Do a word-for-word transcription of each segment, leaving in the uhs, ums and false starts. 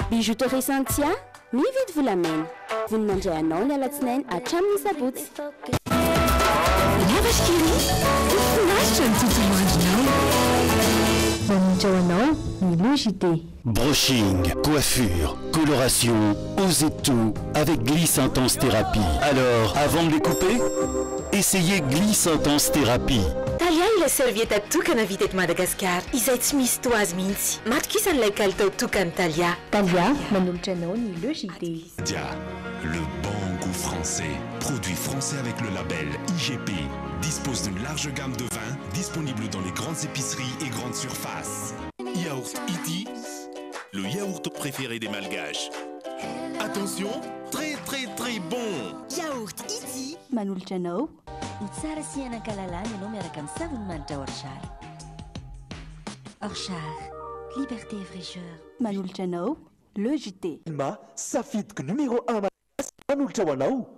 Bijouterie Santia, mividy volamena. Voninandray anao ny alatsinainy hatramin'ny sabotsy. Miavaka kely, finaritra ny totoandrinao. Manintra ho anao ny logité. Brushing, coiffure, coloration, osez tout avec Glisse Intense Thérapie. Alors, avant de les couper, essayez Glisse Intense Thérapie. Talia ilay serviette tokana vita eto Madagasikara izay tsy misy toazy mihitsy. Matokisa n'ilay kalitao tokany Talia. Talia manolotra anao ny logité. Dia, le bon goût français. Produit français avec le label I G P. Dispose d'une large gamme de vins disponible dans les grandes épiceries et grandes surfaces. Yaourt Iti, le yaourt préféré des Malgaches. Attention, très très très bon. Yaourt Iti. Manolotra anao. Tsara sy anakalalana ianao miaraka amin'ny savony manitra Orchard. Orchard, liberté et fraîcheur. Manolotra anao logité. Ma safidiko numéro un manolotra ho anao.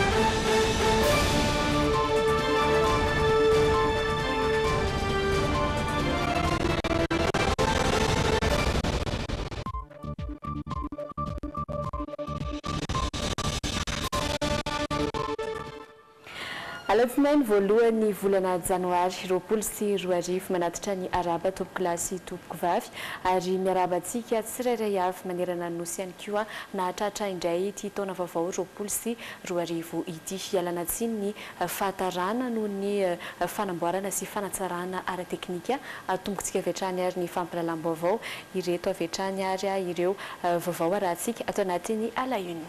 Alatsinainy voalohany volana janoary roapolo sy roa arivo manatitra ny araba tompoko lahy sy tompoko vavy ary miarabantsika tsirairay avy manerana ny nosy ihany koa nahatratra indray ity taona vaovao roapolo sy roa arivo ity. Ialana tsiny ny fahatarana noho ny fanamboarana sy fanatsarana ara-teknika atombokantsika avy hatrany ary ny fampirahalam-baovao ireto avy hatrany ary ireo vaovao arahantsika atao anatin'ny alaune.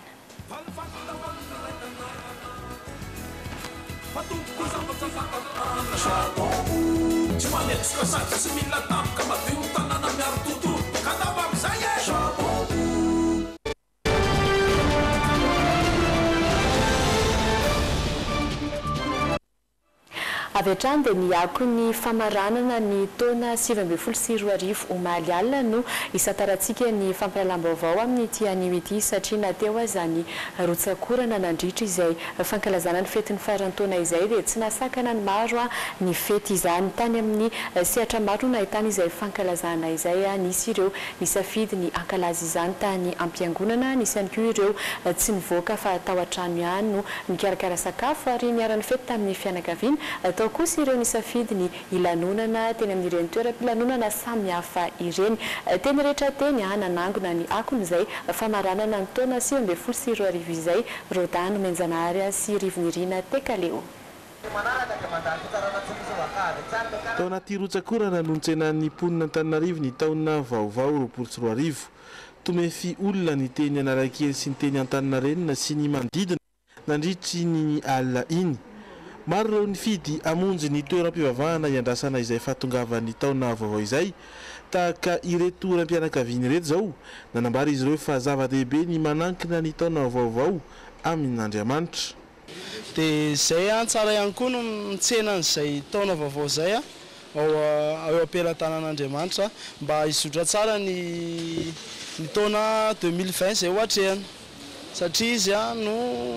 Avy hatrany dia niako ny famaranana ny taona sivy ambin'ny folo sy roa arivo omaly alina no isantarantsika ny fampirahalam-baovao amin'ny ity anio ity satria nateo izany rotsakorana nandritra izay fankalazana ny fetin'ny farantaona izay dia tsy nasakana ny maro ny fety izany tany amin'ny sehatra maro no nahitana izay fankalazana izay nisy ireo nisafidy ny ankalaza izany tany am-piangonana nisy ihany koa ireo tsy nivoaka fa tao an-trano ihany no nikarakara sakafo ary niara-ny fety tamin'ny fianakaviana atao kosa ireo nisafidy ny ilanonana teny amin'ireny toeram-pilanonana samy hafa ireny teny rehetra teny nanangona ny akon'izay famaranana ny taona sivy ambin'ny folo sy roa arivo izay Rodano Menjanary sy Rivonirina Tekaleo. Tao anaty rotsakorana nontsena ny ponina Antananarivo ny taona vaovao roapolo sy roa arivo. Tomefy olona ny teny Analakely sy ny teny Antaninarenina sy ny manodidina nandritry ny alina iny. Maro ireo nifidy amonjy ny toeram-pivavahana iandrasana izay fahatongavan'ny taona vaovao izay tahaka ireto oram-pianakaviana ireto zao nanambara izy ireo fa zava-dehibe ny manankina ny taona vaovao amin'Andriamanitra. Dia izay tsara ihany koa no mitsena an'izay taona vaovao izay ao am-pelantanan'Andriamanitra mba hizotra tsara ny ny taona deux mille vingt izay hoatrehana satria izy no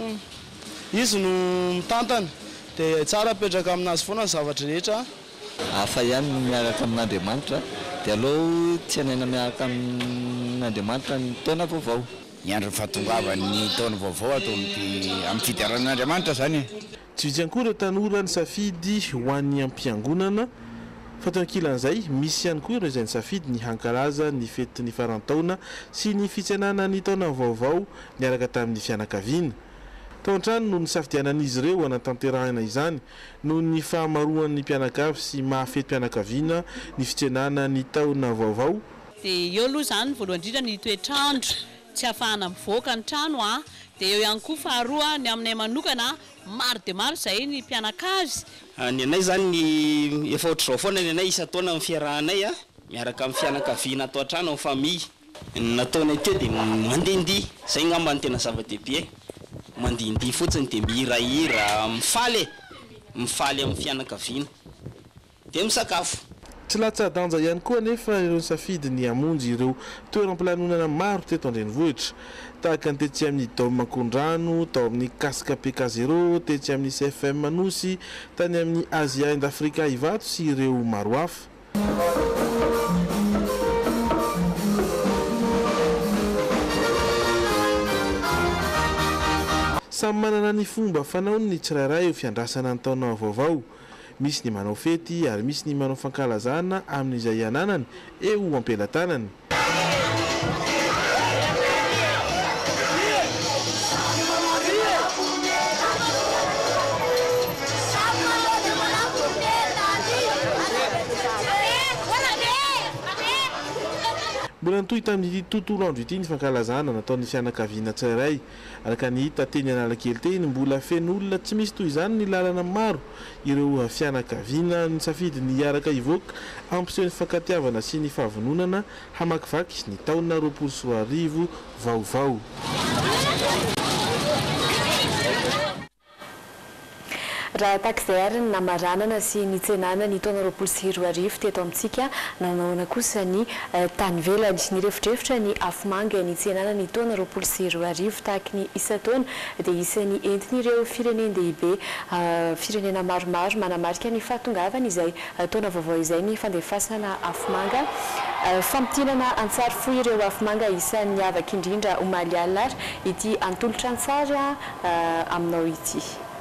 izy no mitantana. Dia tsara petraka aminazy foana ny zavatra rehetra. Hafa ihany miaraka amin'Andriamanitra dia aleo tsy hanaina miaraka amin'Andriamanitra ny taona vaovao. Ny andro fahatongavan'ny taona vaovao atao amin'ny fidaran'Andriamanitra zany. Tsy vidy akory ireo tanora ny safidy ho an'ny am-piangonana fa tao ankilan'izay misy ihany koa ireo izay nisafidy ny hankalaza ny fetin'ny farantaona sy ny fitsenana ny taona vaovao niaraka tamin'ny fianakaviana. Tao an-trano no nisafidianan'izy ireo anatanterahana izany noho ny fahamaroan'ny mpianakavy sy mahafety mpianakaviana ny fitsenana ny taona vaovao. Dia eo aloha izany voalohany indrindra ny toetrandro tsy ahafahana mivoaka ny trano a dia eo ihany koa faharoa ny aminay manokana maro dia maro izay ny mpianakavy. Ny anay izany ny efa ohatr'izao foana ny anay isan-taona amin'ny fiarahanay a miaraka amin'ny fianakaviana atao an-trano amin'ny famille. Nataonay teo dia mandendihy izay ngamba ny tena zava-dehibe. Mandindihy fotsiny dia mihirahira mifaly mifaly amin'ny fianakaviana dia misakafo. Tsy latsa-danja ihany koa nefa ireo safidy ny amonjy ireo toeram-pilanonana maro teto an-drenivohitra tahaka ny tetsy amin'ny Dôme Makondrano, tao amin'ny Kasika P K zéro, tetsy amin'ny C F M Manosy, tany amin'ny Asia and Afrika Ivato sy ireo maro hafa. samy manana ny fomba fanaony ny tsirairay eo fiandrasana ny taona vaovao. Misy ny manao fety ary misy ny manao fankalazana amin'izay ananany eo ampelantanany. Mbola nitohy tamin'ity tontolo andro ity ny fankalazana nataon'ny fianakaviana tsirairay. Araka ny hita teny Analakely teny mbola feno olona tsy misy toy izany ny lalana maro ireo fianakaviana ny safidy ny araka ivoaka ampiseho ny fankatiavana sy ny fahavononana hamakivaky ny taona roapolo sy roa arivo vaovao. Raha takizay ary ny namaranana sy ny tsenana ny taona roapolo sy roa arivo teto amintsika nanaona kosa ny tany velany ny refitrefitra ny afomanga ny tsenana ny taona roapolo sy roa arivo tahaky ny isa-taona dia isan'ny entin'ireo firenendehibe firenena maromaro manamarika ny fahatongavana izay taona vaovao izay ny fandefasana afomanga. Fampitinana antsary fo ireo afomanga isan'ny avaka indrindra omaly alina ary ity antolotra antsara aminao ity.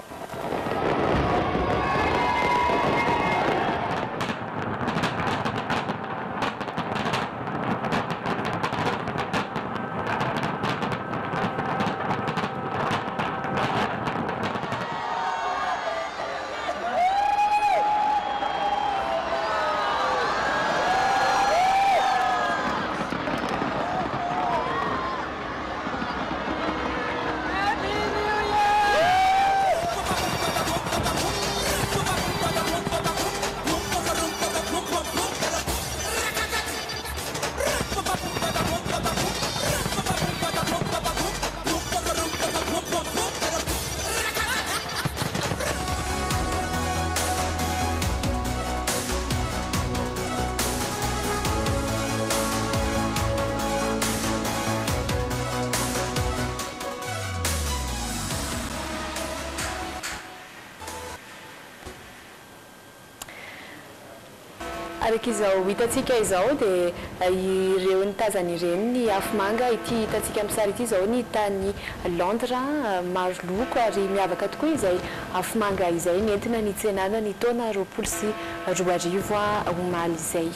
Araka izao hitantsika izao dia ireo nitazana ireny ny afomanga ity hitantsika amin'ny sary ity izao ny tany Londres maro loko ary miavaka tokoa izay afomanga izay nentina ny tsenana ny taona roapolo sy roa arivo omaly izay.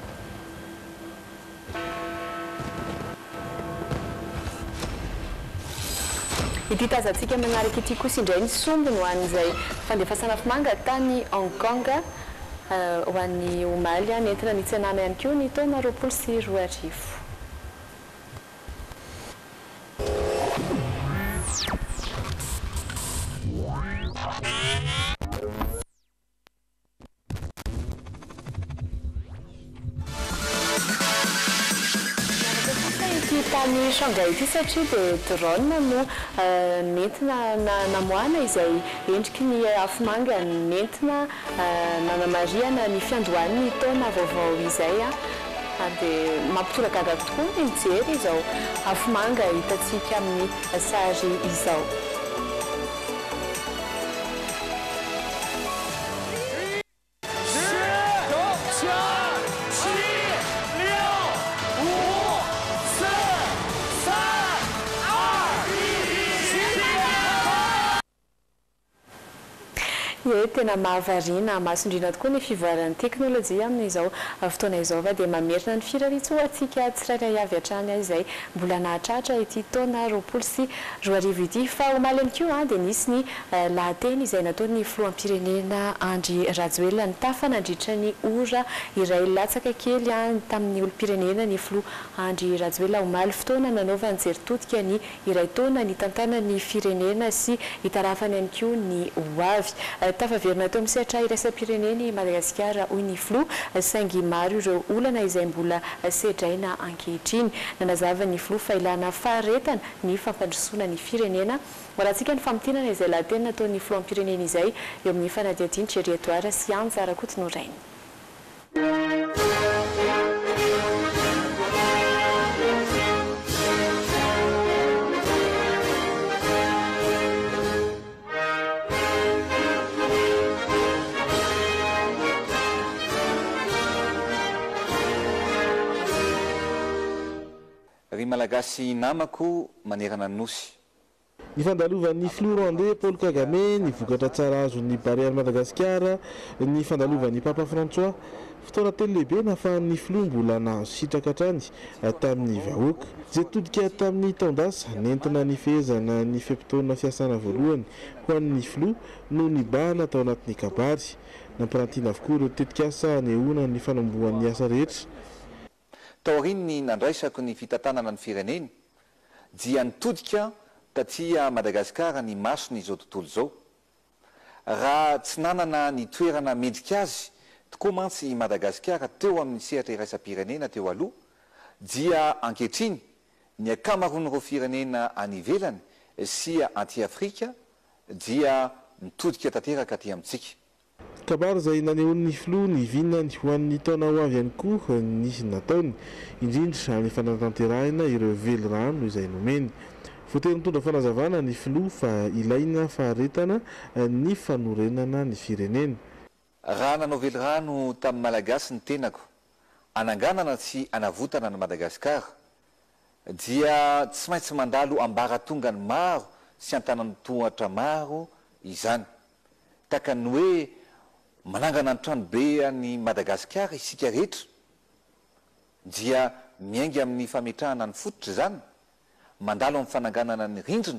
Ity tazantsika manaraka ity kosa indray ny sombiny ho an'izay fandefasana afomanga tany Hong Kong ho an'ny omaly nentina ny tsenana ihany koa ny taona roapolo sy roa arivo. Tany Shanghai ity satria dia drone no nentina namoana izay endriky ny afomanga nentina nanamariana ny fiandohan'ny taona vaovao izay ary dia mampitoraka gaga tokoa ny mijery izao afomanga hitantsika amin'ny sary izao. Ie tena mahavariana masondrina tokoa ny fivoaran'ny teknôlôjia amin'izao fotoana izao va dia mamerina ny firariso antsika tsirairay avy hatrany izay mbola nahatratra ity taona roapolo sy roa arivo ity fa omaly ihany koa dia nisy ny lahateny izay nataon'ny filoham-pirenena Andry Rajoelina ny tafanandritra ny ora iray latsaka kely tamin'ny olo-pirenena ny filoha Andry Rajoelina omaly fotoana nanaovany jeritodika ny iray taona ny tantanan'ny firenena sy hitarafany ihany koa ny hoavy. Tafaverina teo amin'ny sehatra iraisam-pireneny Madagasikara hoy ny filoha saingy maro ireo olana izay mbola sedraina ankehitriny. Nanazava ny filoha fa ilana faharetana ny fampandrosoana ny firenena. Rahantsika ny fampitinana izay lahateny nataon'ny filoham-pirenena izay eo amin'ny fanadihadiany territoire sy anjara kotonorainy. Ry malagasy namako manerana nosy. Ny fandalovan'ny Florandais Paul Kagame ny vokatra tsara azon'ny Barea Madagasikara, ny fandalovan'ny Papa François fotoana telo lehibe nahafahan'ny Flo mbola nahazo sitraka hatrany tamin'ny vahoaka. Izay todika tamin'ny taondasa nentina ny fehezana ny fepitaona fiasana voalohany ho an'ny Flo no nibahana tao anatin'ny kabary. Nampirantiana avokoa ireo tetikasa nehoana ny fanombohan'ny asa rehetra. Tao aoriany nandraisako ny fitantanana ny fireneny dia nitodika tatia Madagasikara ny masony izao tontolo izao. Raha tsy nanana ny toerana mendrika azy tokoa mantsy i Madagasikara teo amin'ny sehatra iraisam-pirenena teo aloha dia ankehitriny ny akamaroan'ireo firenena any ivelany sy anty Afrika dia mitodika tanteraka aty amintsika. Kabary izay nanehoan'ny Flo ny vinany ho an'ny taona ho avy ihany koa nisy nataony indrindra amin'ny fanatanterahina ireo velirano izay nomeny. Voatery mitondra fanazavana ny Flo fa ilaina faharetana ny fanorenana ny firenena. Raha nanao velirano tamin'ny Malagasy ny tenako ananganana sy anavotana ny Madagasikara dia tsy maintsy mandalo ambaratongany maro sy antanany tohatra maro izany. Taka ny hoe manangana ny tranobe any Madagasikara isika rehetra dia miainga amin'ny fametrahana ny fototra izany, mandalo amin'ny fananganana ny rindrina,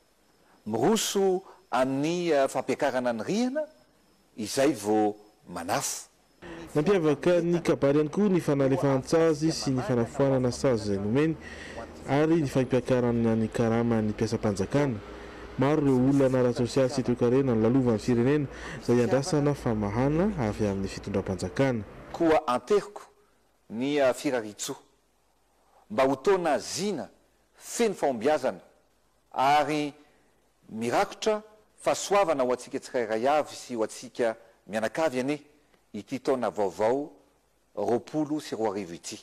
miroso amin'ny fampiakarana ny rihana izay vao manafo. Nampiavaka ny kabary ihany koa ny fanalefahan-tsazy sy ny fanafoanana sazy izay nomeny ary ny fampiakarana ny karama ny mpiasam-panjakana. Maro ireo olona ara-tsosialy sy toe-karena ny lalovan'ny firenena izay andrasana famahana avy amin'ny fitondram-panjakana. Koa anteriko ny firaritsoa mba ho taona zina feno fahombiazana ary mirakotra fahasoavana ho antsika tsirairay avy sy ho antsika mianakavy ane ity taona vaovao roapolo sy roa arivo ity.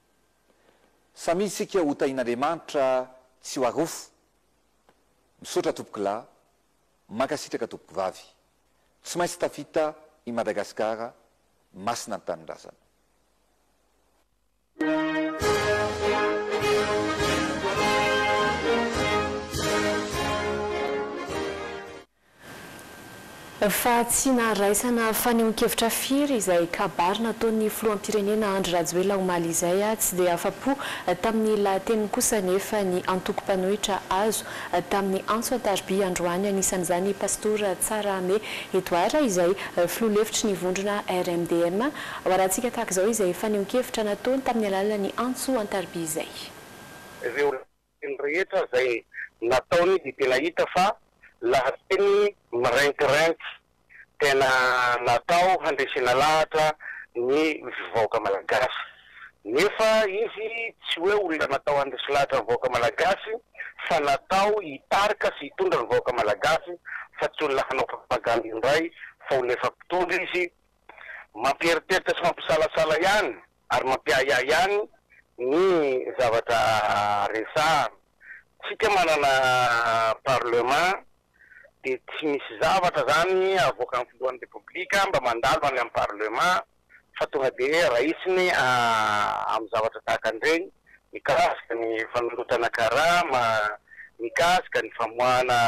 Samy isika ho tain'Andriamanitra tsy ho arofo, misotra tompoko lahy, mankasitraka tompoko vavy, tsy maintsy tafita i Madagasikara, masina ny tanindrazana. Fa tsy naharaisana fanehoan-kevitra firy izay kabary nataon'ny filoham-pirenena Andry Rajoelina Omaly izay tsy dia afa-po tamin'ny lahateniny kosa nefa ny antoko-mpanohitra azo tamin'ny antso an-tariby androany anisan'izany pastora Tsarame Edouard izay filoha-lefitry ny vondrona R M D M. Hoarantsika tahaka izao izay fanehoan-kevitra nataony tamin'ny alalan'ny antso an-tariby izay. Ireo rehetra izay nataony dia tena hita fa lahateny mirenkirenky tena natao handresena lahatra ny vahoaka malagasy. Nefa izy tsy hoe olona natao handresy lahatra ny vahoaka malagasy fa natao hitarika sy hitondra ny vahoaka malagasy fa tsy olona hanao propaganda indray fa olona efa mpitondra izy mampieriperitra sy mampisalasala ihany ary mampiaya ihany ny zavatra resahana. Tsika manana parlement dia tsy misy zavatra zany avoaka amin'ny filohan'ny repoblika mba mandalo any amin'ny parlement fa tonga dia raisiny amin'ny zavatra tahaka an'ireny, mikasika ny fanolotana karama, mikasika ny famoahana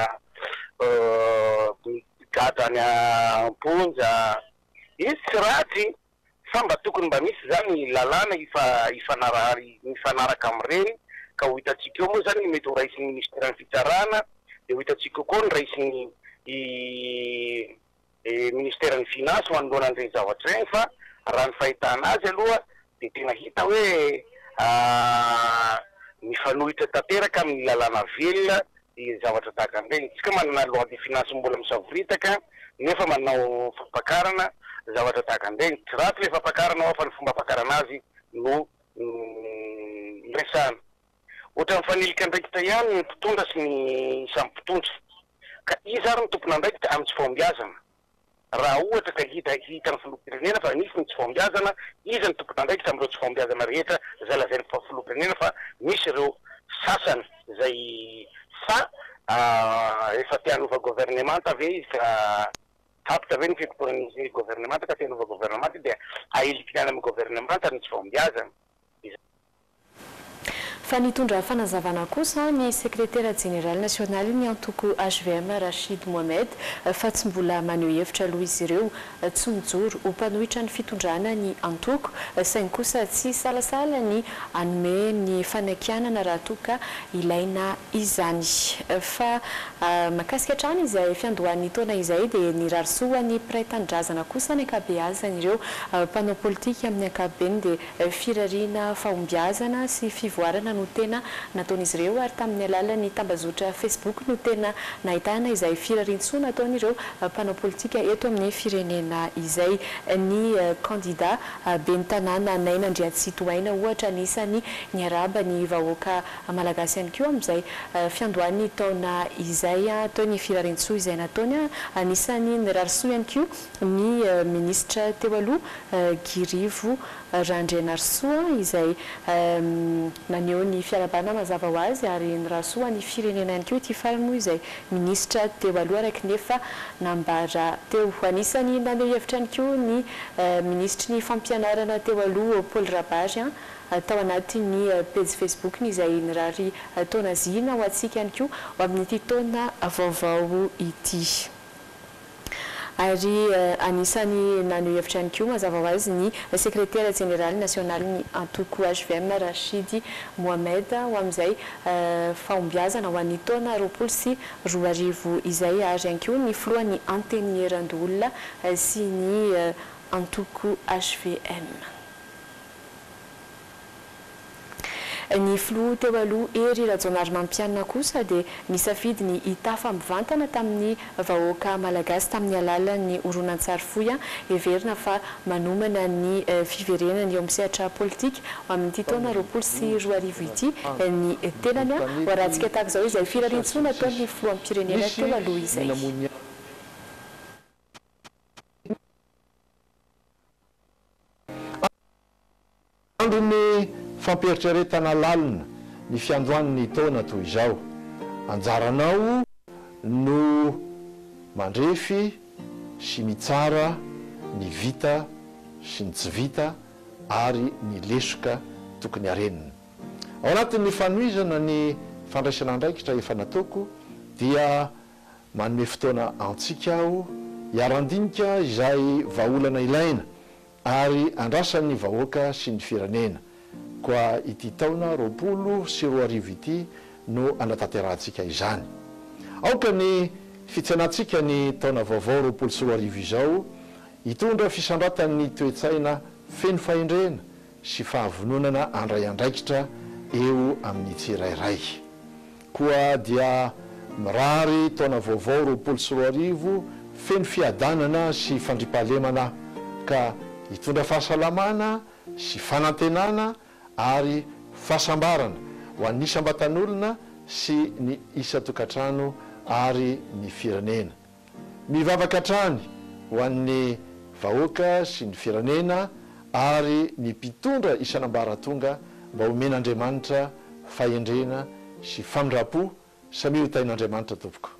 gadra any amponja. Izy tsy ratsy fa mba tokony mba misy zany lalàna ifanaraka amin'ireny ka ho hitantsika eo moa zany mety ho raisin'ny ministera ny fitsarana dia ho hitantsika koa ny raisin'ny ministera ny finasy ho anoloana an'ireny zavatra ireny fa raha ny fahitana azy aloha dia tena hita hoe mifanohitra tanteraka amin'ny lalàna velona ny zavatra tahaka an'ireny. Tsika manana loi de finasy mbola misavoritaka nefa manao fampakarana zavatra tahaka an'ireny. Tsy ratsy le fampakarana ao fa ny fomba fampakarana azy no resana. Ohatra mifanilika andraikitra ihany ny mpitondra sy ny samy mpitondra ka izy ary ny tompona andraikitra amin'ny tsy fahombiazana. Raha ohatra ka hita hita ny filoham-pirenena fa nisy ny tsy fahombiazana, izy ny tompona andraikitra amin'ireo tsy fahombiazana rehetra izay lazainy filoham-pirenena fa misy ireo sasany izay sa efa te hanova gouvernemanta ve izy ka tapitra ve ny fikomporan'ny gouvernemanta ka te hanova gouvernemanta dia ahilikany amin'ny gouvernemanta ny tsy fahombiazana. Fa nitondra fanazavana kosa ny sekretera général national ny antoko H V M Rachid Mohamed fa tsy mbola maneho hevitra aloha izy ireo tsy mijoro ho mpanohitra ny fitondrana ny antoko saingy kosa tsy salasala ny anome ny fanakianana raha toka ilaina izany fa makasika hatrany izay fiandohan'ny taona izay dia ny rarisoa ny mpiray-tanindrazana kosa ny ankabeazana ireo mpanao politika amin'ny ankapobeny dia firariana fahombiazana sy fivoarana no tena nataon'izy ireo ary tamin'ny alalan'ny tambazotra Facebook no tena nahitana izay firariantsoa nataon'ireo mpanao politika eto amin'ny firenena izay ny candidat ben'ny tanàna Naina Andriatsitoaina ohatra anisany niaraba ny vahoaka malagasy ihany koa amin'izay fiandohan'ny taona izay ataony firariantsoa izay nataony anisany nirarisoa ihany koa ny ministra teo aloha Girivo Randrianarsoa izay naneho ny fiarabana mazava ho azy ary nirasoa ny firenena ihany koa ity farany moa izay ministra teo aloha araiky nefa nambara teo anisany naneho hevitra ihany koa ny ministry ny fampianarana teo aloha Paul Rabary tao anatin'ny page Facebook izay nirary taona zina ho antsika ihany koa ho amin'ity taona vaovao ity. Ary anisany naneho hevitra ihany koa mazava ho azy ny sekretera général national ny antoko H V M Rachid Mohamed ho amin'izay fahombiazana ho an'ny taona roapolo sy roa arivo izay ary ihany koa ny filohan'ny antenierandolona sy ny antoko H V M. Ny filoha teo aloha Hery Rajaonarimampianina kosa dia nisafidy ny hitafa mivantana tamin'ny vahoaka malagasy tamin'ny alalan'ny horonan-tsary fohy heverina fa manomana ny fiverenany eo amin'ny sehatra politika ho amin'ity taona roapolo sy roa arivo ity ny tenany ho rahantsika tahaka izao izay firariantsoa nataon'ny filohan'ny pirenena teo aloha izay. Fampieritrretana lalina ny fiandohan'ny taona toy izao anjaranao no mandrefy sy mitsara ny vita sy ny tsy vita ary ny lesoka tokony arenina ao anatin'ny fanoizana ny fandraisana andraikitra efa nataoko dia manome fotoana antsika aho hiarandinika izay vahaolana ilaina ary andrasan'ny vahoaka sy ny firenena koa ity taona roapolo sy roa arivo ity no anatanterantsika izany. Aoka ny fitsenantsika ny taona vaovao roapolo sy roa arivo izao hitondra fisandratan'ny toetsaina feno fahendrena sy fahavononana andray andraikitra eo amin'ny tsirairay. Koa dia mirary taona vaovao roapolo sy roa arivo feno fiadanana sy fandripahalemana ka hitondra fahasalamana sy fanantenana ary fahasambarana ho an'ny isam-batan'olona sy ny isa-tokantrano ary ny firenena. Mivavaka hatrany ho an'ny vahoaka sy ny firenena ary ny mpitondra isanambaratonga mba homen'Andriamanitra fahendrena sy famindra-po samy ho tain'Andriamanitra tompoko.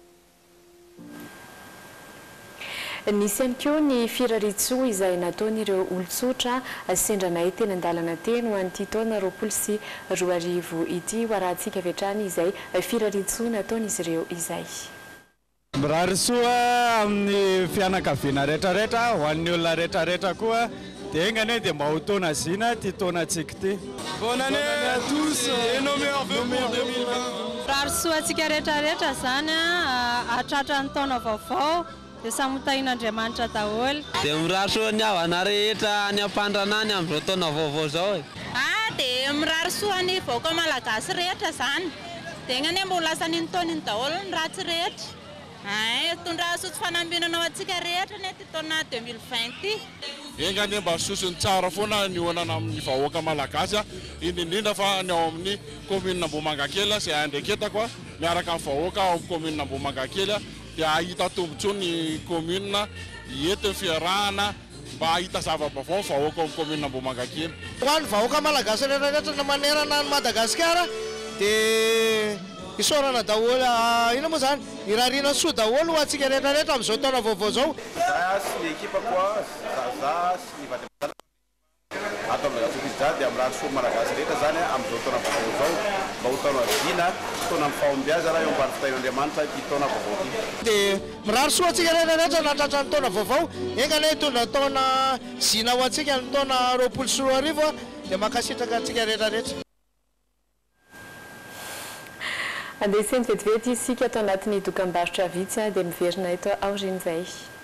Nisy ihany koa ny firariantsoa izay nataon'ireo olon-tsotra sendranay teny an-dalana teny ho an'ity taona roapolo sy roa arivo ity ho rahantsika avy hatrany izay firariantsoa nataon'izy ireo izay. Mirary soa amin'ny fianakaviana rehetrarehetra ho an'ny olona rehetrarehetra koa dia engany dia mba ho taona zina ty taona antsika ity. Bonne année à tous et nos meilleurs vœux pour deux mille vingt. Mirary soa antsika rehetrarehetra zany hatratra ny taona vaovao dia samy tain'Andriamanitra daholo. Dia mirary soa ny havana rehetra any am-pandrana any amin'izao taona vaovao izao e. Ah, dia mirary soa ny vahoaka malagasy rehetra zany. Dia engany mba ho lasan'iny taoniny daholo ny ratsy rehetra. Ay, tondra sotro fanambinana antsika rehetra ny ty taona deux mille vingt ity. Engany mba sosony tsara foana ny onana amin'ny vahoaka malagasy indrindrindra fa ny ao amin'ny commune Ambohimangakely izay andreketako miaraka amin'ny vahoaka ao amin'ny commune Ambohimangakely dia ahita tombontsoa ny commune hientin'ny fiarahana mba ahita zava-baovao vahoaka ao amin'ny commune Ambohimangakely. Ho an'ny vahoaka malagasy rehetrarehetra na manerana ny Madagasikara dia isaorana daholo ina moa zany irariana soa daholo ho antsika rehetrarehetra amin'izao taona vaovao izao. Sy ny ekipa koa zaza sy ny vady ato amin'izao jady amin'ny raha soa malagasy rehetra zany amin'izao taona vaovao zao mba ho taona vina taona amin'ny fahombiaza raha eo ambany fitahin'Andriamanitra ity taona vaovao ity. Dia mirary soa antsika rehetrarehetra nahatratra ny taona vaovao engany hitondra taona zina ho antsika ny taona roapolo sy roa arivo dia mankasitraka antsika rehetrarehetra. Andeha iseny vetivety isika ato anatin'ny dokam-barotra vitsy dia miverina eto aorian'izay.